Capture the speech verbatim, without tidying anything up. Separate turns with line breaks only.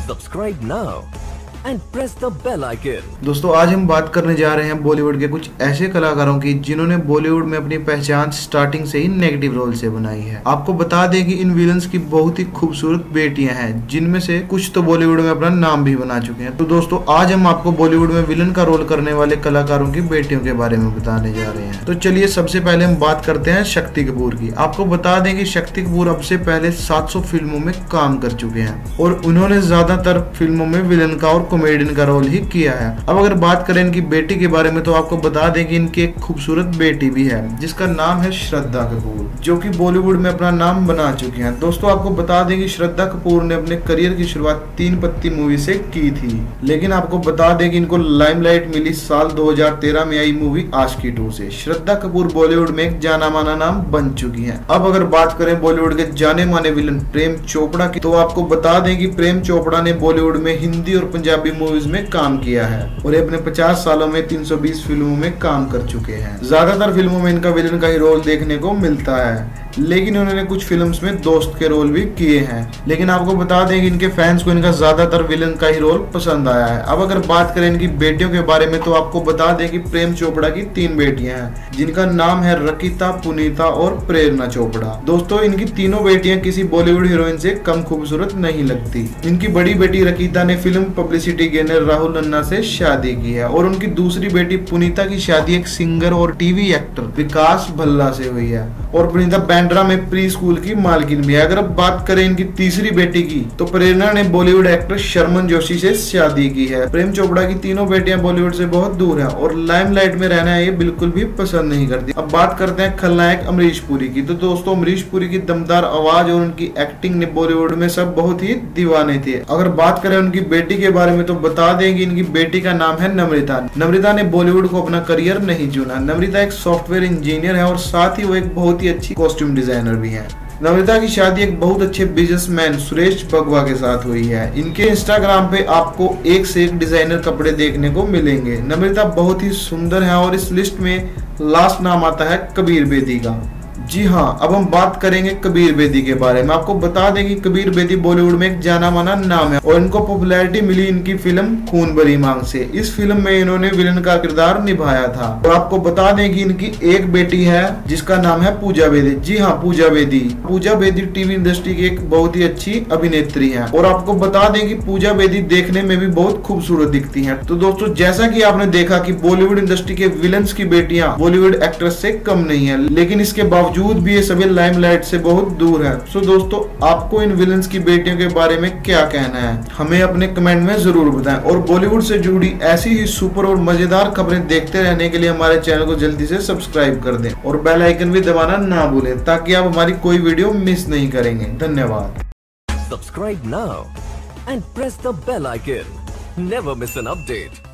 Subscribe now and press the bell icon.
दोस्तों आज हम बात करने जा रहे हैं बॉलीवुड के कुछ ऐसे कलाकारों की जिन्होंने बॉलीवुड में अपनी पहचान स्टार्टिंग से ही नेगेटिव रोल से बनाई है। आपको बता दें कि इन विलन्स की बहुत ही खूबसूरत बेटियां हैं, जिनमें से कुछ तो बॉलीवुड में अपना नाम भी बना चुके हैं। तो दोस्तों आज हम आपको बॉलीवुड में विलन का रोल करने वाले कलाकारों की बेटियों के बारे में बताने जा रहे हैं। तो चलिए सबसे पहले हम बात करते हैं शक्ति कपूर की। आपको बता दें कि शक्ति कपूर अब से पहले सात सौ फिल्मों में काम कर चुके हैं और उन्होंने ज्यादातर फिल्मों में विलन का और कॉमेडियन का रोल ही किया है। अब अगर बात करें इनकी बेटी के बारे में तो आपको बता दें कि इनकी एक खूबसूरत बेटी भी है जिसका नाम है श्रद्धा कपूर, जो कि बॉलीवुड में अपना नाम बना चुकी हैं। दोस्तों आपको बता दें कि श्रद्धा कपूर ने अपने करियर की शुरुआत तीन पत्ती मूवी से की थी, लेकिन आपको बता दें कि इनको लाइमलाइट मिली साल दो हज़ार तेरह में आई मूवी आशिकी टू से। श्रद्धा कपूर बॉलीवुड में एक जाना माना नाम बन चुकी है। अब अगर बात करें बॉलीवुड के जाने माने विलन प्रेम चोपड़ा की, तो आपको बता दें कि प्रेम चोपड़ा ने बॉलीवुड में हिंदी और पंजाबी मूवीज में काम किया है और ये अपने पचास सालों में तीन सौ बीस फिल्मों में काम कर चुके हैं। ज्यादातर फिल्मों में इनका विलन का ही रोल देखने को मिलता है, लेकिन उन्होंने कुछ फिल्म्स में दोस्त के रोल भी किए हैं। लेकिन आपको बता दें कि इनके फैंस को इनका ज्यादातर विलन का ही रोल पसंद आया है। अब अगर बात करें इनकी बेटियों के बारे में तो आपको बता दें कि प्रेम चोपड़ा की तीन बेटियां हैं जिनका नाम है रकीता, पुनीता और प्रेरणा चोपड़ा। दोस्तों इनकी तीनों बेटियां किसी बॉलीवुड हीरोइन से कम खूबसूरत नहीं लगती। इनकी बड़ी बेटी रकीता ने फिल्म पब्लिसिटी गेनर राहुल नन्ना से शादी की है और उनकी दूसरी बेटी पुनीता की शादी एक सिंगर और टीवी एक्टर विकास भल्ला से हुई है और पुनीता बैंड्रा में प्री स्कूल की मालकिन भी है। अगर अब बात करें इनकी तीसरी बेटी की तो प्रेरणा ने बॉलीवुड एक्टर शर्मन जोशी से शादी की है। प्रेम चोपड़ा की तीनों बेटियां बॉलीवुड से बहुत दूर हैं और लाइमलाइट में रहना ये बिल्कुल भी पसंद नहीं करती। अब बात करते हैं खलनायक अमरीश पुरी की। तो दोस्तों अमरीश पुरी की दमदार आवाज और उनकी एक्टिंग ने बॉलीवुड में सब बहुत ही दीवाने थे। अगर बात करें उनकी बेटी के बारे में तो बता दें कि इनकी बेटी का नाम है नम्रता। नम्रता ने बॉलीवुड को अपना करियर नहीं चुना। नम्रता एक सॉफ्टवेयर इंजीनियर है और साथ ही वो एक बहुत ही अच्छी कॉस्ट्यूम डिजाइनर भी है। नम्रता की शादी एक बहुत अच्छे बिजनेसमैन सुरेश बगवा के साथ हुई है। इनके इंस्टाग्राम पे आपको एक से एक डिजाइनर कपड़े देखने को मिलेंगे। नम्रता बहुत ही सुंदर है और इस लिस्ट में लास्ट नाम आता है कबीर बेदी का। जी हाँ, अब हम बात करेंगे कबीर बेदी के बारे में। आपको बता दें कि कबीर बेदी बॉलीवुड में एक जाना माना नाम है और इनको पॉपुलैरिटी मिली इनकी फिल्म खून भरी मांग से। इस फिल्म में इन्होंने विलन का किरदार निभाया था। और आपको बता दें कि इनकी एक बेटी है जिसका नाम है पूजा बेदी। जी हाँ, पूजा बेदी। पूजा बेदी टीवी इंडस्ट्री की एक बहुत ही अच्छी अभिनेत्री है और आपको बता दें कि पूजा बेदी देखने में भी बहुत खूबसूरत दिखती है। तो दोस्तों जैसा की आपने देखा कि बॉलीवुड इंडस्ट्री के विलन्स की बेटियां बॉलीवुड एक्ट्रेस से कम नहीं है, लेकिन इसके बावजूद बावजूद भी ये सभी लाइमलाइट से बहुत दूर है। सो दोस्तों आपको इन विलन्स की बेटियों के बारे में क्या कहना है, हमें अपने कमेंट में जरूर बताएं। और बॉलीवुड से जुड़ी ऐसी ही सुपर और मजेदार खबरें देखते रहने के लिए हमारे चैनल को जल्दी से सब्सक्राइब कर दें और बेल आइकन भी दबाना ना भूलें ताकि आप हमारी कोई वीडियो मिस नहीं करेंगे। धन्यवाद।
Subscribe now and press the bell icon. Never miss an update.